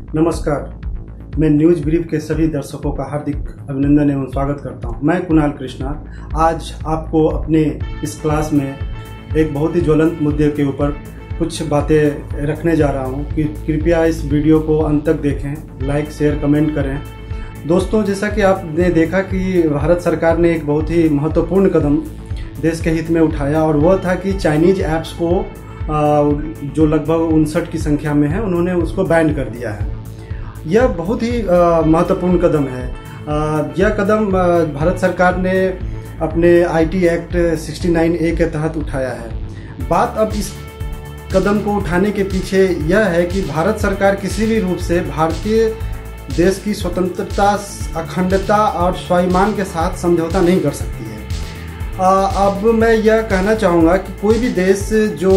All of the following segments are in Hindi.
नमस्कार, मैं न्यूज ब्रीफ के सभी दर्शकों का हार्दिक अभिनंदन एवं स्वागत करता हूं। मैं कुणाल कृष्णा आज आपको अपने इस क्लास में एक बहुत ही ज्वलंत मुद्दे के ऊपर कुछ बातें रखने जा रहा हूं कि कृपया इस वीडियो को अंत तक देखें, लाइक शेयर कमेंट करें। दोस्तों, जैसा कि आपने देखा कि भारत सरकार ने एक बहुत ही महत्वपूर्ण कदम देश के हित में उठाया और वह था कि चाइनीज ऐप्स को जो लगभग 59 की संख्या में है, उन्होंने उसको बैन कर दिया है। यह बहुत ही महत्वपूर्ण कदम है। यह कदम भारत सरकार ने अपने आईटी एक्ट 69A के तहत उठाया है। बात अब इस कदम को उठाने के पीछे यह है कि भारत सरकार किसी भी रूप से भारतीय देश की स्वतंत्रता, अखंडता और स्वाभिमान के साथ समझौता नहीं कर सकती है। अब मैं यह कहना चाहूँगा कि कोई भी देश जो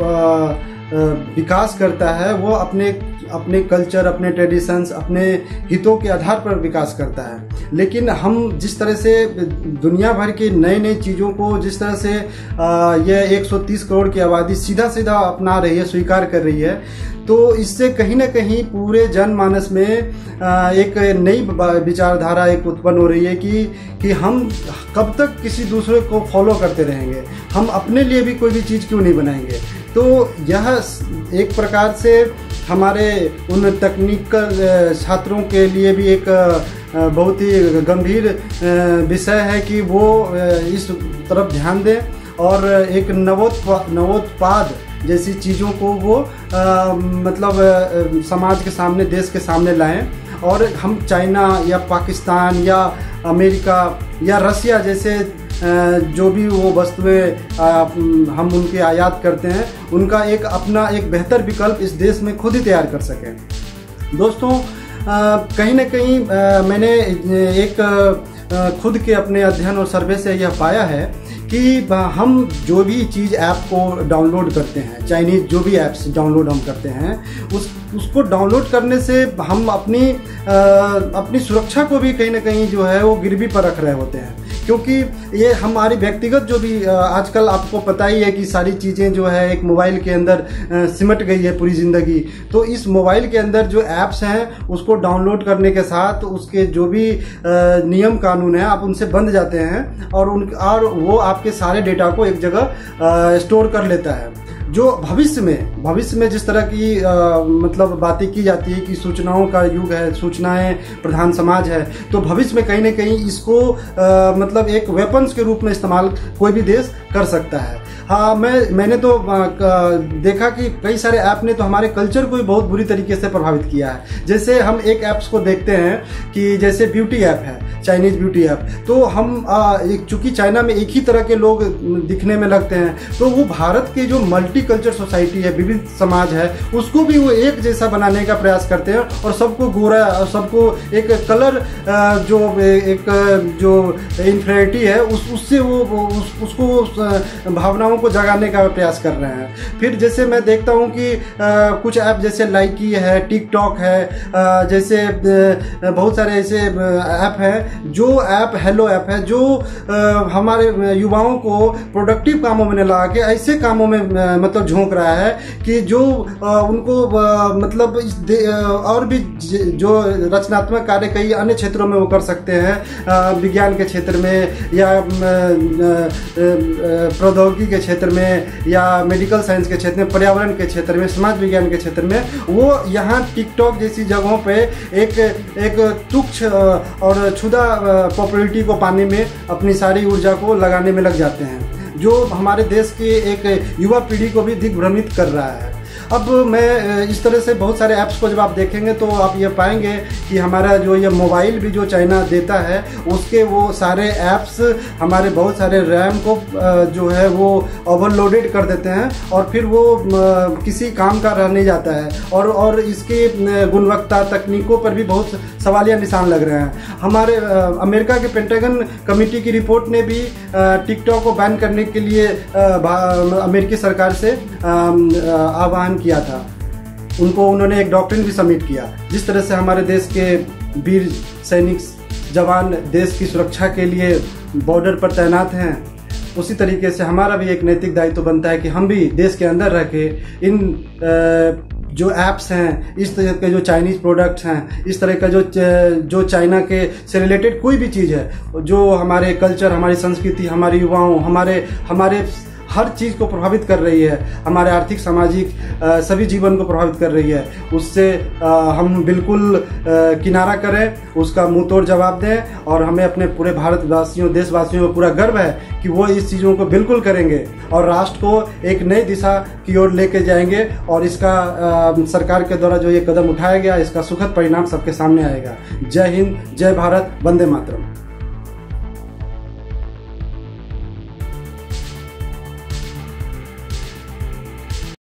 विकास करता है वो अपने कल्चर, अपने ट्रेडिशंस, अपने हितों के आधार पर विकास करता है। लेकिन हम जिस तरह से दुनिया भर की नई चीज़ों को, जिस तरह से यह 130 करोड़ की आबादी सीधा अपना रही है, स्वीकार कर रही है, तो इससे कहीं ना कहीं पूरे जनमानस में एक नई विचारधारा एक उत्पन्न हो रही है कि हम कब तक किसी दूसरे को फॉलो करते रहेंगे, हम अपने लिए भी कोई भी चीज़ क्यों नहीं बनाएंगे। तो यह एक प्रकार से हमारे उन तकनीकल छात्रों के लिए भी एक बहुत ही गंभीर विषय है कि वो इस तरफ ध्यान दें और एक नवोत्पाद जैसी चीज़ों को वो समाज के सामने, देश के सामने लाएं और हम चाइना या पाकिस्तान या अमेरिका या रसिया जैसे जो भी वो वस्तुएं हम उनके आयात करते हैं, उनका अपना एक बेहतर विकल्प इस देश में खुद ही तैयार कर सकें। दोस्तों, कहीं ना कहीं मैंने एक खुद के अपने अध्ययन और सर्वे से यह पाया है कि हम जो भी चीज़ ऐप को डाउनलोड करते हैं, चाइनीज जो भी ऐप्स डाउनलोड हम करते हैं, उसको डाउनलोड करने से हम अपनी सुरक्षा को भी कहीं ना कहीं जो है वो गिरवी पर रख रहे होते हैं। क्योंकि ये हमारी व्यक्तिगत जो भी आजकल आपको पता ही है कि सारी चीज़ें जो है एक मोबाइल के अंदर सिमट गई है पूरी ज़िंदगी। तो इस मोबाइल के अंदर जो ऐप्स हैं उसको डाउनलोड करने के साथ उसके जो भी नियम कानून है आप उनसे बंध जाते हैं और वो आपके सारे डेटा को एक जगह स्टोर कर लेता है। जो भविष्य में जिस तरह की बातें की जाती है कि सूचनाओं का युग है, सूचनाएं प्रधान समाज है, तो भविष्य में कहीं ना कहीं इसको एक वेपन्स के रूप में इस्तेमाल कोई भी देश कर सकता है। हाँ, मैंने तो देखा कि कई सारे ऐप ने तो हमारे कल्चर को भी बहुत बुरी तरीके से प्रभावित किया है। जैसे हम एक ऐप्स को देखते हैं कि जैसे ब्यूटी ऐप है, चाइनीज ब्यूटी ऐप, तो हम चूंकि चाइना में एक ही तरह के लोग दिखने में लगते हैं, तो वो भारत के जो मल्टी कल्चर सोसाइटी है, विविध समाज है, उसको भी वो एक जैसा बनाने का प्रयास करते हैं और सबको गोरा और सबको एक कलर जो इन्फिनिटी है उससे वो उसको भावनाओं को जगाने का प्रयास कर रहे हैं। फिर जैसे मैं देखता हूँ कि कुछ ऐप जैसे लाइकी है, टिकटॉक है, जैसे बहुत सारे ऐसे ऐप हैं, जो ऐप हेलो ऐप है, जो हमारे युवाओं को प्रोडक्टिव कामों में लगा के ऐसे कामों में झोंक रहा है कि जो उनको और भी जो रचनात्मक कार्य कई अन्य क्षेत्रों में वो कर सकते हैं, विज्ञान के क्षेत्र में या प्रौद्योगिकी के क्षेत्र में या मेडिकल साइंस के क्षेत्र में, पर्यावरण के क्षेत्र में, समाज विज्ञान के क्षेत्र में, वो यहाँ टिकटॉक जैसी जगहों पे एक तुच्छ और क्षुधा पॉपुलैरिटी को पाने में अपनी सारी ऊर्जा को लगाने में लग जाते हैं, जो हमारे देश की एक युवा पीढ़ी को भी दिग्भ्रमित कर रहा है। अब मैं इस तरह से बहुत सारे ऐप्स को जब आप देखेंगे तो आप ये पाएंगे कि हमारा जो ये मोबाइल भी जो चाइना देता है, उसके वो सारे ऐप्स हमारे बहुत सारे रैम को जो है वो ओवरलोडेड कर देते हैं और फिर वो किसी काम का रह नहीं जाता है और इसकी गुणवत्ता, तकनीकों पर भी बहुत सवालिया निशान लग रहे हैं। हमारे अमेरिका के पेंटागन कमेटी की रिपोर्ट ने भी टिकटॉक को बैन करने के लिए अमेरिकी सरकार से आह्वान किया था। उन्होंने एक डॉक्ट्रिन भी सबमिट किया। जिस तरह से हमारे देश के वीर सैनिक जवान देश की सुरक्षा के लिए बॉर्डर पर तैनात हैं, उसी तरीके से हमारा भी एक नैतिक दायित्व बनता है कि हम भी देश के अंदर रह के इन जो ऐप्स हैं, इस तरह के जो चाइनीज प्रोडक्ट्स हैं, इस तरह का जो चाइना के से रिलेटेड कोई भी चीज़ है जो हमारे कल्चर, हमारी संस्कृति, हमारे युवाओं, हमारे हर चीज़ को प्रभावित कर रही है, हमारे आर्थिक सामाजिक सभी जीवन को प्रभावित कर रही है, उससे हम बिल्कुल किनारा करें, उसका मुंह तोड़ जवाब दें। और हमें अपने पूरे भारतवासियों, देशवासियों को पूरा गर्व है कि वो इस चीज़ों को बिल्कुल करेंगे और राष्ट्र को एक नई दिशा की ओर लेके जाएंगे। और इसका सरकार के द्वारा जो ये कदम उठाया गया, इसका सुखद परिणाम सबके सामने आएगा। जय हिंद, जय भारत, वंदे मातरम।